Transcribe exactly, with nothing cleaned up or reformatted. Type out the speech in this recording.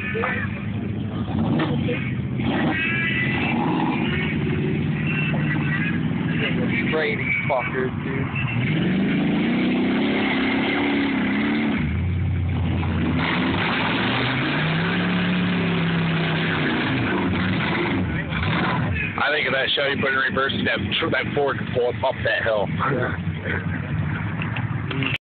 Spray these fuckers, dude. I think of that show you put in reverse, that that Ford can pull up that hill.